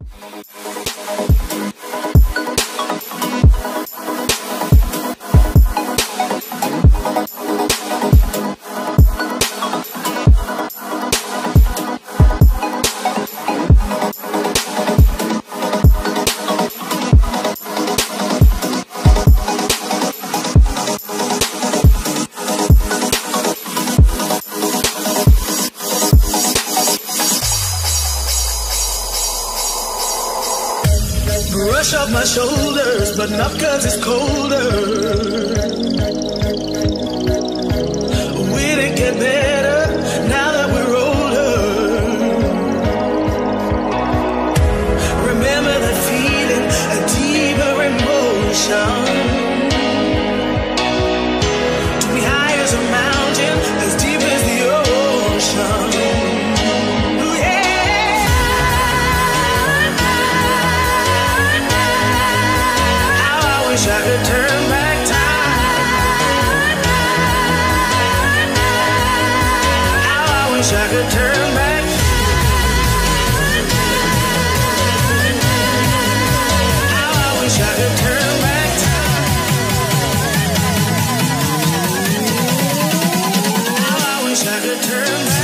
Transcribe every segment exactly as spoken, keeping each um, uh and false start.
Brush off my shoulders, but not 'cause it's colder. Will it get better now that we're older? Remember that feeling, a deeper emotion. To be high as a mountain, as deep as the ocean. I could turn back time. How I wish I could turn back. How I wish I could turn back time. How I wish I could turn back.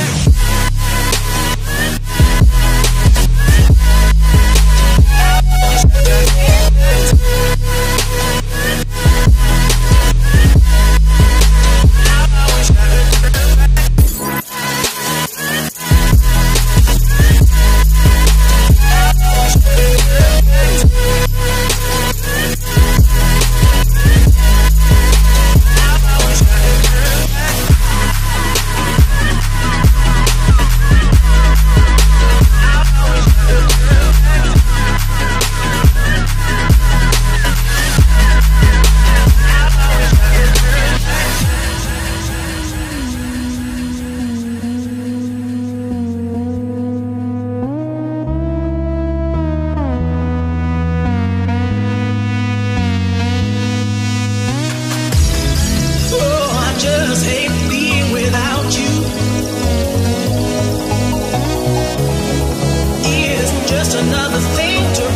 Another thing to